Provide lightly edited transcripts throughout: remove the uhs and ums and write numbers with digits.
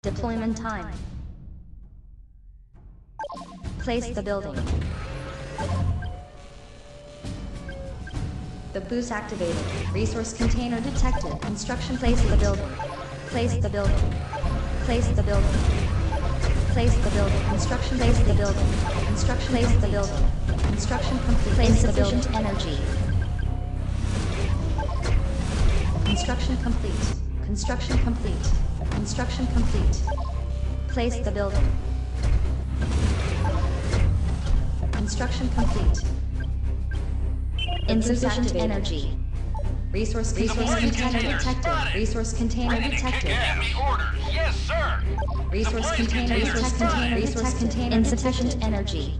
Deployment time. Place the building. The boost activated. Resource container detected. Instruction: place the building. Place the building. Place the building. Place the building. Instruction: place the building. Instruction: place the building. Instruction complete. Place insufficient energy. Construction complete. Construction complete. Construction complete. Place the building. Construction complete. Insufficient energy. Resource container detected. Resource container detected. Give me orders. Yes, sir. Resource container detected. Resource container insufficient energy.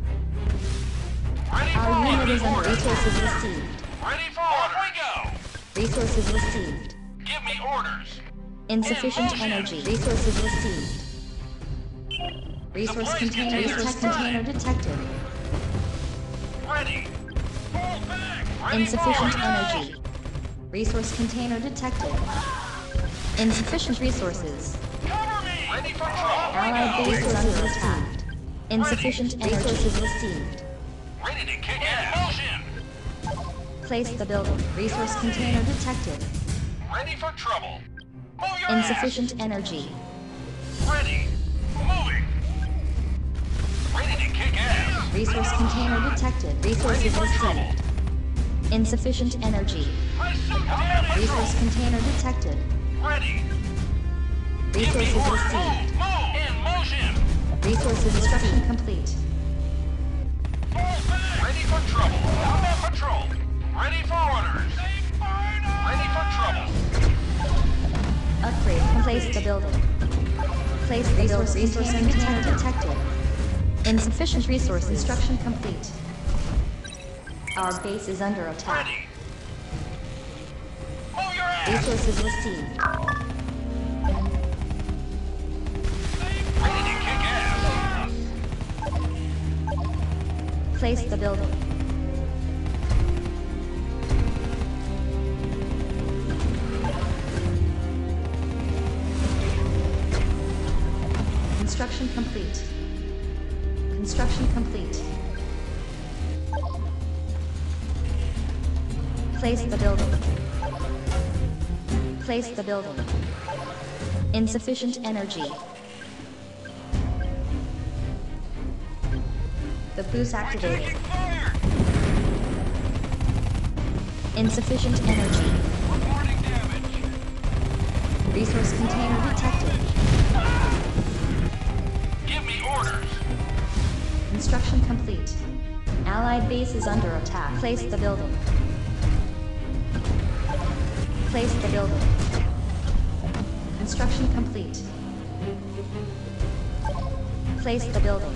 Our unit is under resources received. Ready for orders. Off we go. Resources received. Give me orders. Insufficient energy. Resources received. Resource container detected. Ready. Fall back. Ready Insufficient for energy. Resource container detected. Insufficient resources. Cover me. Ready for trouble. Allied base is under attack. Insufficient resources received. Ready to kick ass. Motion. Place the building. Resource container detected. Ready for trouble. Move your Insufficient energy. ass. Ready. Moving. Ready to kick ass. Resource container detected. Resources received. Insufficient energy. My suit damaged. Resource container detected. Ready. Give me Resources orders. received. Move. In motion. Resources destruction complete. Fall back. Ready for trouble. Combat patrol. Ready for orders. Ready for trouble. Upgrade. Place the building. Place the building. Resource container detected. Insufficient resource instruction complete. Our base is under attack. Ready. Move your ass. Resources received. Ready to kick ass. Place the building. Construction complete. Construction complete. Place the building. Place the building. Insufficient energy. The boost activated. Taking fire. Insufficient energy. Reporting damage. Resource container detected. Give me orders. Construction complete. Allied base is under attack. Place the building. Place the building. Construction complete. Place the building.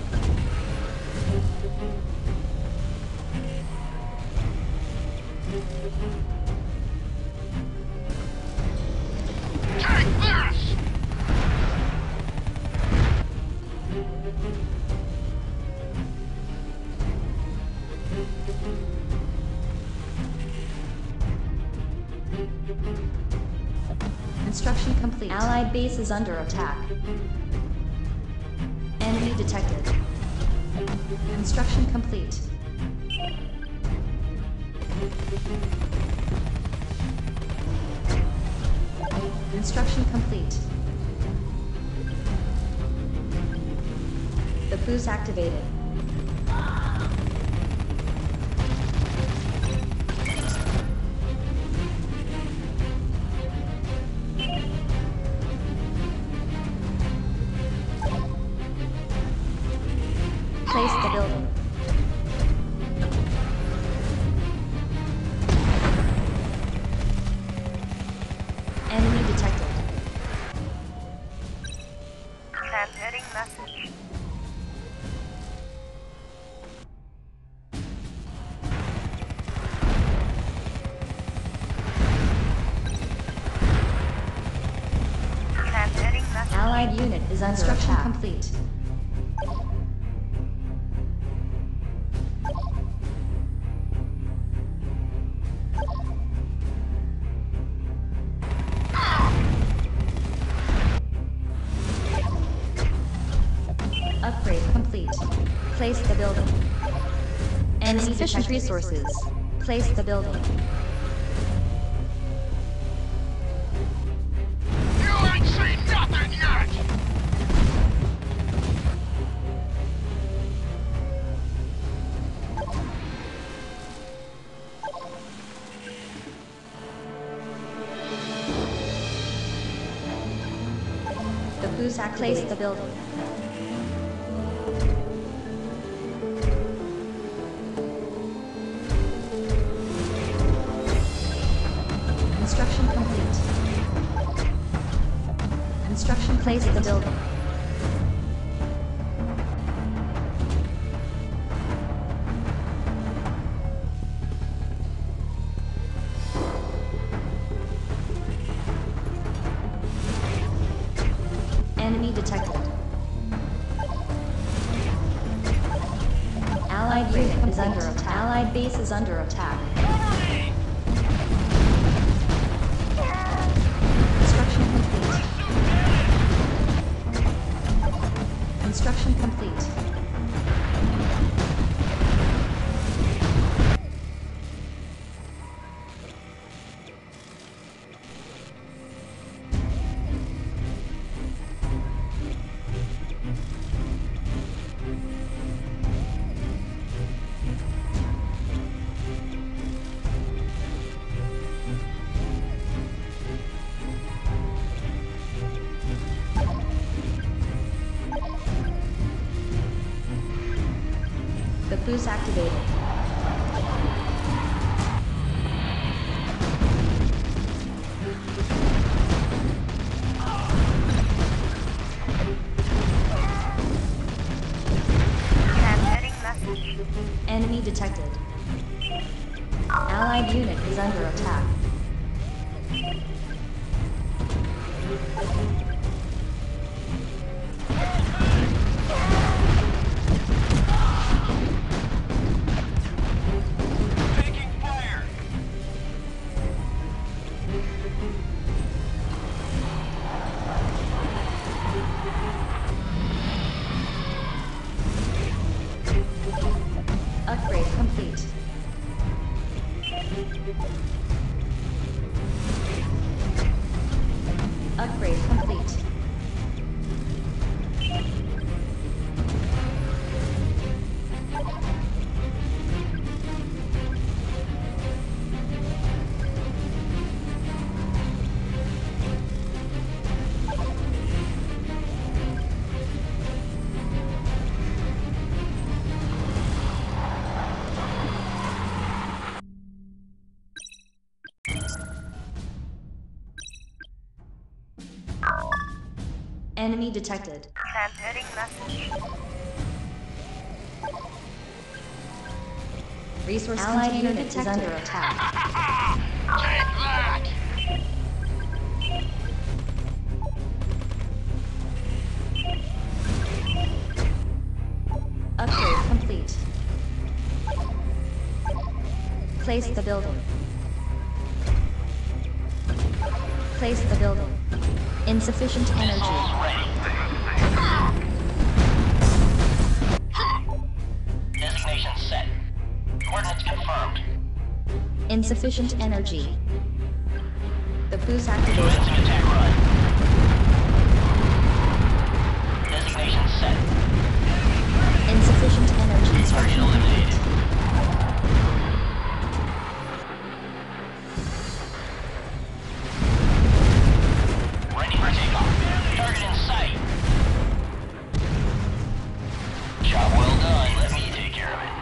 Take this. Construction complete. Allied base is under attack. Enemy detected. Construction complete. Construction complete. The boost activated. Place the building. Enemy detected. Transmitting message. Transmitting message. Allied unit is under construction attack. Complete. Place the building. Insufficient resources. Place the building. You ain't seen nothing yet! The Busak place the building. Construction complete. Construction place the building. Enemy detected. Allied unit is under attack. Allied base is under attack. Cover me! Construction complete. Construction complete. The boost activated. Transmitting message. Enemy detected. Allied unit is under attack. Taking fire! Upgrade complete. Upgrade complete. Enemy detected. Transmitting message. Resource Allied unit is under attack. Take that! Upgrade complete. Place the building. Place the building. Insufficient energy. Designation set. Coordinates confirmed. Insufficient energy. The boost activated. Commencing attack run. Designation set. Insufficient energy. Target Construction eliminated. complete. Ready for takeoff. Target in sight. Job well done. Let me take care of it.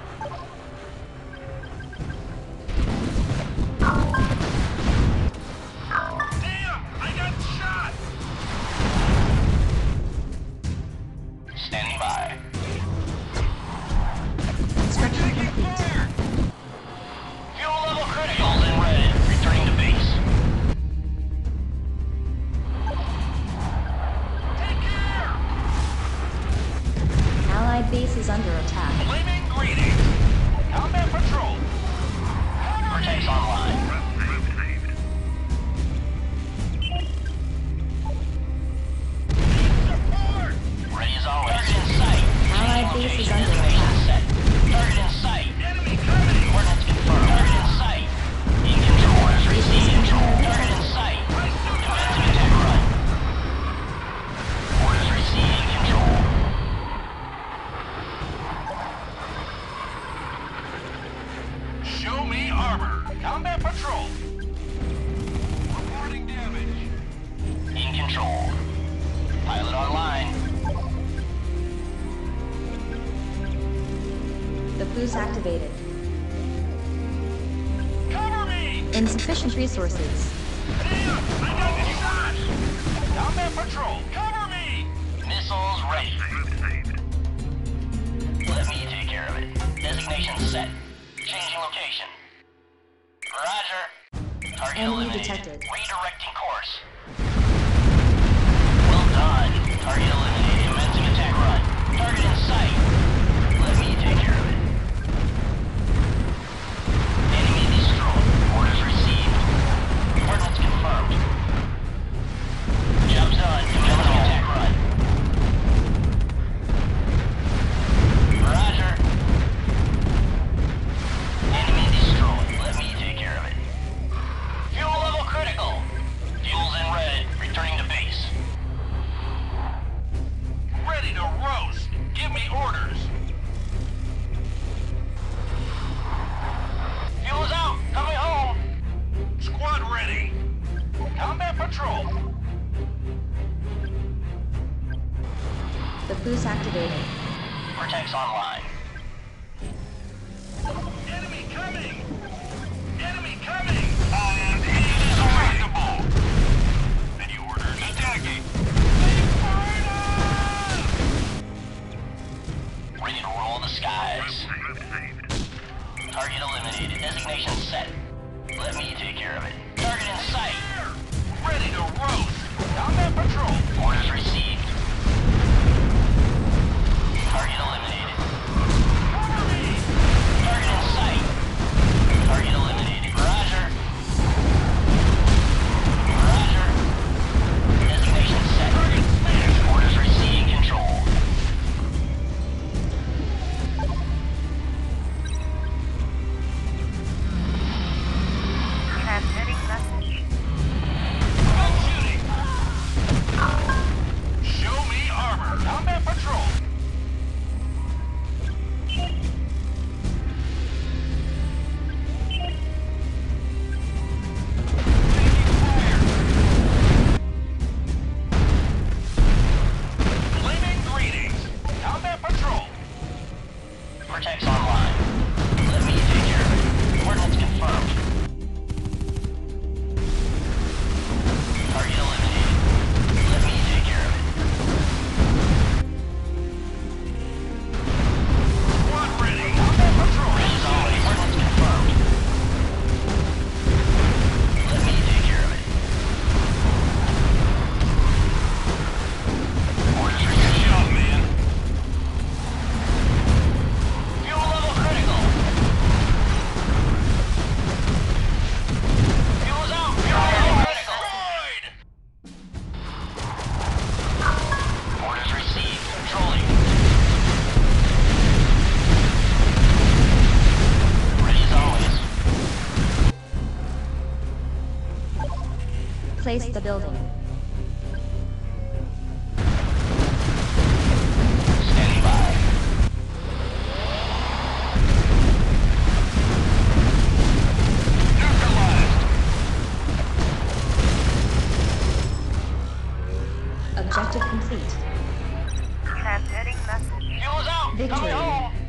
Damn! I got shot! Standing by. Construction Boost activated. Cover me! Insufficient resources. Damn! I got the shots! Combat patrol, cover me! Missiles ready. Let me take care of it. Designation set. Changing location. Roger. Target Enemy eliminated. detected. Redirecting course. Well done. Target eliminated. Commencing attack run. Target in sight. Let me take care of it. Enemy destroyed. Orders received. Coordinates confirmed. Job's done. Commencing attack run. Roger. Enemy destroyed. Let me take care of it. Fuel level critical. Fuel's in red. Returning to base. Ready to roast. Give me orders. Fuel's out. Coming home. Squad ready. Combat patrol. The boost activated. Vortex online. Enemy coming! Enemy coming! And he is remarkable! Any orders? Attacking! Ready to roll the skies. Target eliminated. Designation set. Let me take care of it. Target in sight. Ready to roast. Combat patrol. Orders received. Target eliminated. Cover me! Target in sight. Target eliminated. Roger. Roger. Designation set. Target smashed. Orders received. Control. Transmitting message. Good shooting. Show me armor. Combat patrol. Flaming greetings. Combat patrol. Vortex online. Let me take care of it. Coordinates confirmed. Target eliminated. Let me take care of it. Squad ready. Combat patrol. Ready as always. Coordinates confirmed. Let me take care of it. Orders received. Good job, man. Fuel level critical. Fuel's out. Fuel level critical. Orders received. Controlling. Ready as always. Place the building. Standing by. Neutralized. Objective complete. Transmitting message. Fuel's out. Victory. Coming home.